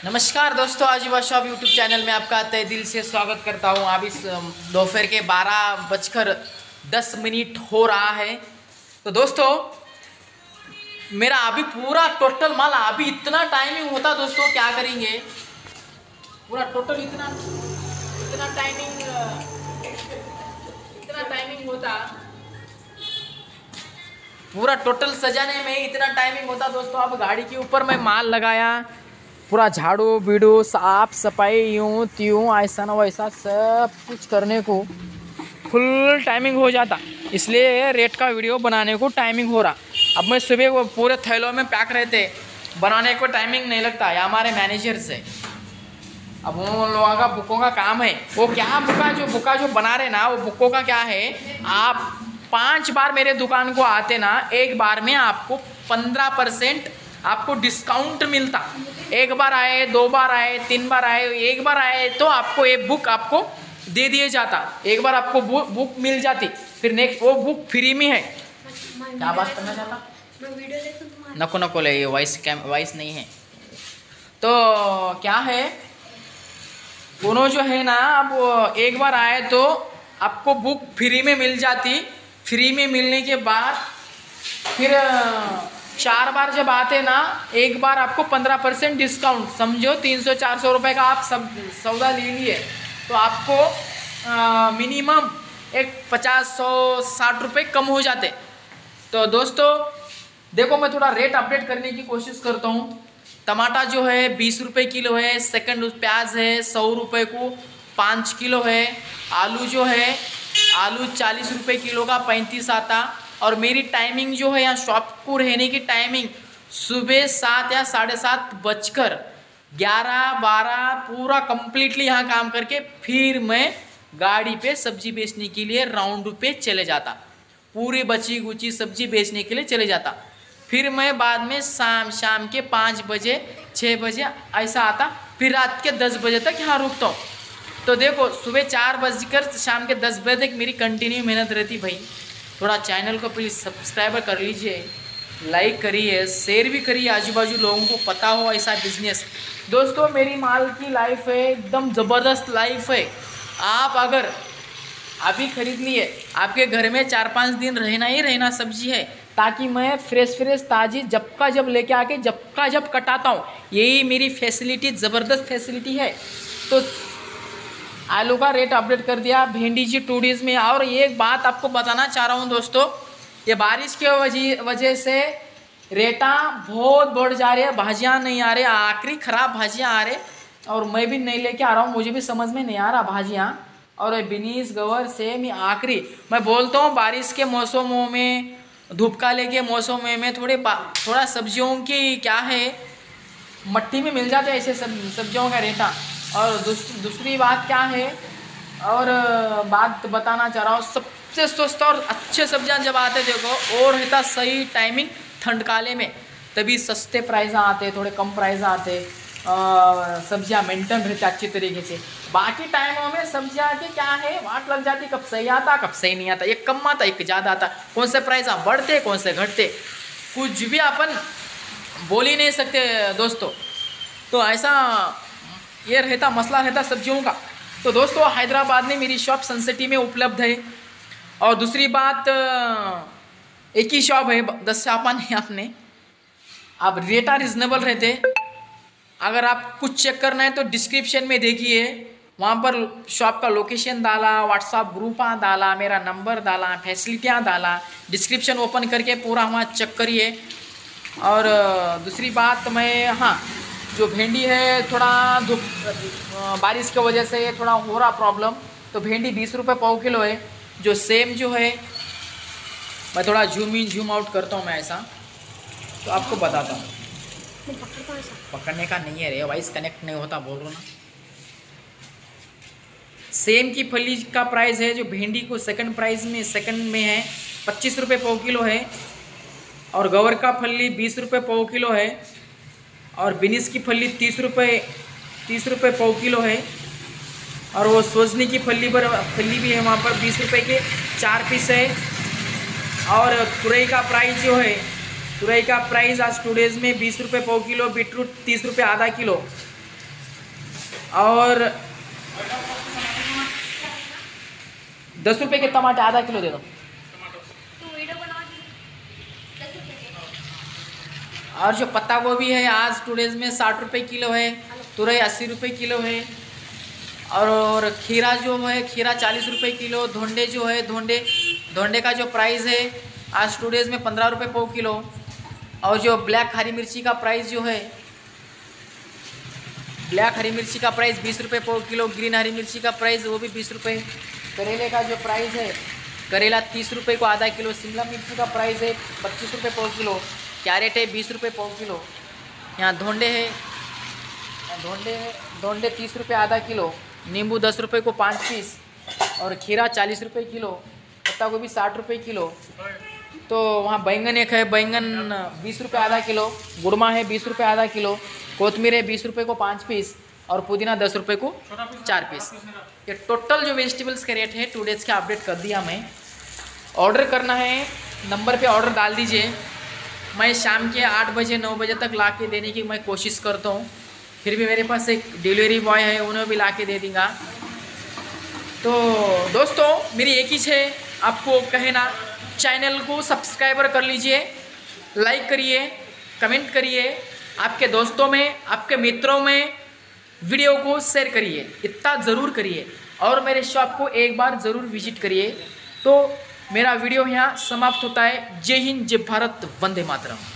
नमस्कार दोस्तों, आजीवा shop YouTube channel में आपका तहे दिल से स्वागत करता हूं। अभी दोपहर के 12:10 हो रहा है। तो दोस्तों मेरा अभी पूरा टोटल माल अभी इतना टाइमिंग होता दोस्तों, क्या करेंगे। पूरा टोटल इतना टाइमिंग होता, पूरा टोटल सजाने में इतना टाइमिंग होता दोस्तों। अब गाड़ी के ऊपर मैं माल लगाया, पूरा झाड़ू बीड़ू साफ सफाई यूँ त्यों ऐसा ना वैसा सब कुछ करने को फुल टाइमिंग हो जाता, इसलिए रेट का वीडियो बनाने को टाइमिंग हो रहा। अब मैं सुबह वो पूरे थैलों में पैक रहते, बनाने को टाइमिंग नहीं लगता है हमारे मैनेजर से। अब उन लोगों का बुकों का काम है, वो क्या बुका जो बना रहे ना, वो बुकों का क्या है, आप 5 बार मेरे दुकान को आते ना, एक बार में आपको 15% आपको डिस्काउंट मिलता। एक बार आए, 2 बार आए, 3 बार आए, एक बार आए तो आपको एक बुक आपको दे दिए जाता, एक बार आपको बुक मिल जाती, फिर नेक्स्ट वो बुक फ्री में है। क्या बात करना चाहता? नको ले, ये वॉइस नहीं है। तो क्या है, दोनों जो है ना, अब एक बार आए तो आपको बुक फ्री में मिल जाती। फ्री में मिलने के बाद फिर 4 बार जब आते ना, एक बार आपको 15% डिस्काउंट, समझो 300-400 रुपये का आप सब सौदा ले लिए तो आपको मिनिमम एक 50-100-60 रुपये कम हो जाते। तो दोस्तों देखो, मैं थोड़ा रेट अपडेट करने की कोशिश करता हूँ। टमाटर जो है 20 रुपये किलो है, सेकंड प्याज है 100 रुपये को 5 किलो है। आलू जो है, आलू 40 रुपये किलो का 35 आता। और मेरी टाइमिंग जो है यहाँ शॉप को रहने की टाइमिंग सुबह 7 या 7:30 बजकर 11-12 पूरा कंप्लीटली यहाँ काम करके फिर मैं गाड़ी पे सब्जी बेचने के लिए राउंड पे चले जाता, पूरी बची गुची सब्जी बेचने के लिए चले जाता। फिर मैं बाद में शाम के 5 बजे 6 बजे ऐसा आता, फिर रात के 10 बजे तक यहाँ रुकता हूँ। तो देखो, सुबह 4 बजकर शाम के 10 बजे तक मेरी कंटिन्यू मेहनत रहती। भाई थोड़ा चैनल को प्लीज़ सब्सक्राइबर कर लीजिए, लाइक करिए, शेयर भी करिए, आजू बाजू लोगों को पता हो ऐसा बिजनेस। दोस्तों मेरी माल की लाइफ है, एकदम ज़बरदस्त लाइफ है। आप अगर अभी खरीद लिए, आपके घर में 4-5 दिन रहना ही रहना सब्जी है, ताकि मैं फ्रेश ताज़ी जब का जब लेके आके जब का जब कटाता हूँ। यही मेरी फैसिलिटी, ज़बरदस्त फैसिलिटी है। तो आलू का रेट अपडेट कर दिया, भिंडी जी 2 डेज़ में। और एक बात आपको बताना चाह रहा हूँ दोस्तों, ये बारिश के वजह से रेटा बहुत बढ़ जा रही है, भाजियाँ नहीं आ रहे, आखिरी ख़राब भाजियाँ आ रहे, और मैं भी नहीं लेके आ रहा हूँ, मुझे भी समझ में नहीं आ रहा भाजियाँ। और बिनीस गवर से मैं आखिरी मैं बोलता हूँ, बारिश के मौसमों में, धूप काले के मौसमों में थोड़ा सब्जियों की क्या है, मट्टी में मिल जाते हैं ऐसे सब्जियों का रेटा। और दूसरी बात क्या है, और बात बताना चाह रहा हूँ, सबसे सस्ता और अच्छे सब्जियां जब आते देखो, और रहता सही टाइमिंग ठंड काले में, तभी सस्ते प्राइस आते, थोड़े कम प्राइस आते, सब्जियां मेंटेन रहती अच्छी तरीके से। बाकी टाइमों में सब्जियां के क्या है, वाट लग जाती, कब सही आता कब सही नहीं आता, एक कम आता एक ज़्यादा आता, कौन से प्राइस बढ़ते कौन से घटते, कुछ भी अपन बोल ही नहीं सकते दोस्तों। तो ऐसा ये रहता, मसला रहता सब्जियों का। तो दोस्तों हैदराबाद में मेरी शॉप सनसिटी में उपलब्ध है। और दूसरी बात, एक ही शॉप है, 10 शॉप नहीं आपने, अब रेटा रिजनेबल रहते। अगर आप कुछ चेक करना है तो डिस्क्रिप्शन में देखिए, वहाँ पर शॉप का लोकेशन डाला, व्हाट्सअप ग्रुप डाला, मेरा नंबर डाला, फैसिलिटियाँ डाला, डिस्क्रिप्शन ओपन करके पूरा वहाँ चेक करिए। और दूसरी बात, मैं हाँ, जो भिंडी है थोड़ा बारिश की वजह से थोड़ा हो रहा प्रॉब्लम, तो भिंडी 20 रुपये पाव किलो है। जो सेम जो है, मैं थोड़ा जूम इन जूम आउट करता हूँ मैं ऐसा, तो आपको बताता हूँ। पकड़ने का नहीं है रे, वॉइस कनेक्ट नहीं होता, बोल रहा ना। सेम की फली का प्राइस है, जो भिंडी को सेकंड में है 25 रुपये पाव किलो है। और गवर का फली 20 रुपये पाव किलो है। और बिनिस की फली 30 रुपये पाव किलो है। और वो सोजनी की फली भी है, वहाँ पर 20 रुपये के 4 पीस है। और तुरई का प्राइस जो है, तुरई का प्राइस आज 2 डेज़ में 20 रुपये पाव किलो, बीटरूट 30 रुपये आधा किलो। और 10 रुपये के टमाटर आधा किलो दे दो। और जो पत्ता गोभी है आज टूडेज में 60 रुपये किलो है, तुरई 80 रुपये किलो है, और खीरा जो है खीरा 40 रुपये किलो, धोंडे जो है धोंडे का जो प्राइस है आज टूडेज में 15 रुपये पाव किलो, और जो ब्लैक हरी मिर्ची का प्राइस जो है ब्लैक हरी मिर्ची का प्राइस 20 रुपये पाव किलो, ग्रीन हरी मिर्ची का प्राइस वो भी 20 रुपये, करेले का जो प्राइस है करेला 30 रुपये को आधा किलो, शिमला मिर्ची का प्राइस है 25 रुपये पाव किलो, कैरेट है 20 रुपये पाव किलो, यहाँ धोंडे है धोंडे 30 रुपये आधा किलो, नींबू 10 रुपये को 5 पीस, और खीरा 40 रुपये किलो, पत्ता गोभी 60 रुपये किलो। तो वहाँ बैंगन एक है, बैंगन 20 रुपये आधा किलो, गुड़मा है 20 रुपये आधा किलो, कोतमीर है 20 रुपये को 5 पीस, और पुदीना 10 रुपये को 4 पीस। ये टोटल जो वेजिटेबल्स के रेट है 2 डेज़ के अपडेट कर दिया मैं। ऑर्डर करना है नंबर पे ऑर्डर डाल दीजिए, मैं शाम के 8 बजे 9 बजे तक ला के देने की मैं कोशिश करता हूँ। फिर भी मेरे पास एक डिलीवरी बॉय है, उन्हें भी ला के दे दूँगा। तो दोस्तों मेरी एक ही है आपको कहना, चैनल को सब्सक्राइबर कर लीजिए, लाइक करिए, कमेंट करिए, आपके दोस्तों में आपके मित्रों में वीडियो को शेयर करिए, इतना ज़रूर करिए, और मेरे शॉप को एक बार ज़रूर विजिट करिए। तो मेरा वीडियो यहाँ समाप्त होता है। जय हिंद, जय भारत, वंदे मातरम।